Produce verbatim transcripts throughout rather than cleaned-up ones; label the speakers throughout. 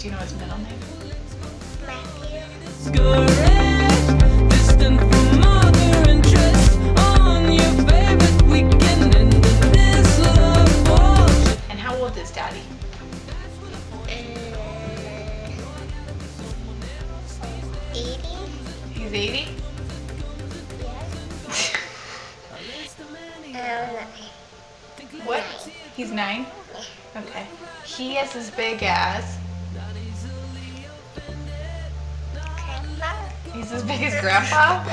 Speaker 1: Do you know his middle name? And how old is Daddy?
Speaker 2: eighty.
Speaker 1: He's eighty?
Speaker 2: Yeah.
Speaker 1: What? He's nine? Okay. He is as big as...
Speaker 2: Grandpa.
Speaker 1: He's as big as Grandpa?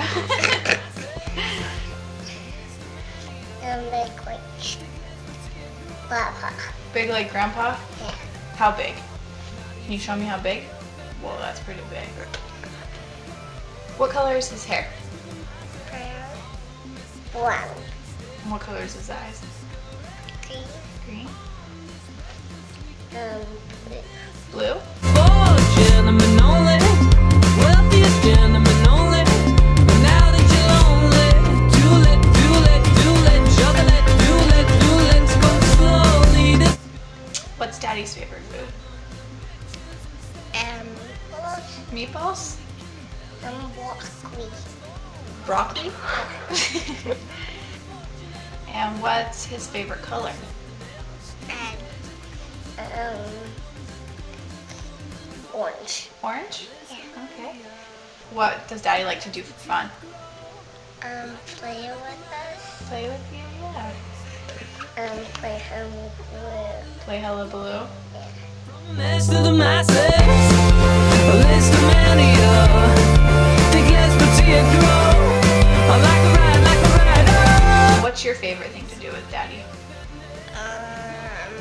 Speaker 2: Um, like, like, Grandpa.
Speaker 1: Big like Grandpa?
Speaker 2: Yeah.
Speaker 1: How big? Can you show me how big? Whoa, that's pretty big. What color is his hair?
Speaker 2: Brown. Brown.
Speaker 1: And what color is his eyes?
Speaker 2: Green.
Speaker 1: Green?
Speaker 2: Um, blue.
Speaker 1: Blue? What's Daddy's favorite food?
Speaker 2: Um,
Speaker 1: Meatballs?
Speaker 2: um, broccoli.
Speaker 1: Broccoli? And what's his favorite color?
Speaker 2: And, um, orange.
Speaker 1: Orange?
Speaker 2: Yeah.
Speaker 1: Okay. What does Daddy like to do for fun?
Speaker 2: Um, play with us.
Speaker 1: Play with you? Yeah.
Speaker 2: Um, play Hello Blue.
Speaker 1: Play Hullabaloo?
Speaker 3: Next to the masses, Lisztomania. Think less but see it grow. I like a ride, like a ride. Oh.
Speaker 1: What's your favorite thing to do with Daddy?
Speaker 2: Um,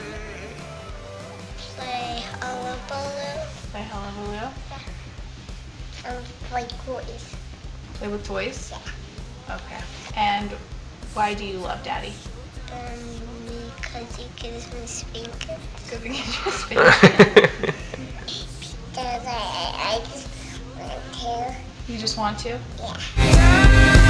Speaker 2: play Hello Blue.
Speaker 1: Play Hullabaloo?
Speaker 2: Um, play toys.
Speaker 1: Play with toys?
Speaker 2: Yeah.
Speaker 1: Okay. And why do you love Daddy?
Speaker 2: Um, because he gives me spankings.
Speaker 1: Because he gives you a spanking.
Speaker 2: Because I, I, I just want to.
Speaker 1: You just want to?
Speaker 2: Yeah.